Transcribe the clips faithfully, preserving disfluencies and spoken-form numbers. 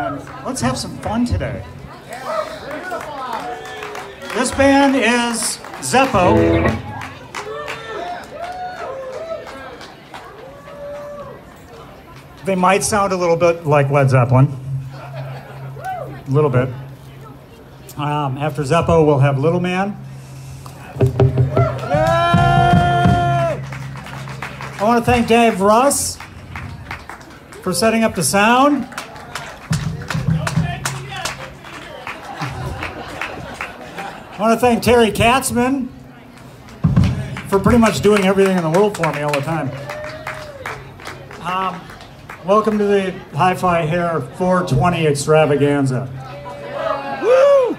and let's have some fun today. This band is Zeppo. They might sound a little bit like Led Zeppelin. A little bit. Um, after Zeppo, we'll have Little Man. Yay! I want to thank Dave Russ for setting up the sound. I want to thank Terry Katzman for pretty much doing everything in the world for me all the time. Um, welcome to the Hi-Fi Hair four twenty extravaganza. Woo!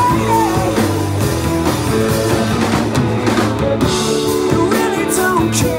Don't care.